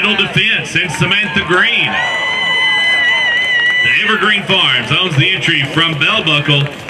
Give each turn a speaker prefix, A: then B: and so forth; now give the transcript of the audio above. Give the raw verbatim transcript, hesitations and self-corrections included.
A: Title defense and Samantha Green. The Evergreen Farms owns the entry from Bell Buckle.